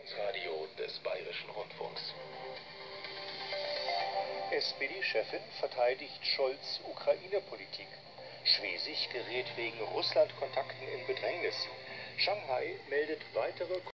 Wissenschaftsradio des Bayerischen Rundfunks. SPD-Chefin verteidigt Scholz' Ukraine-Politik. Schwesig gerät wegen Russland-Kontakten in Bedrängnis. Shanghai meldet weitere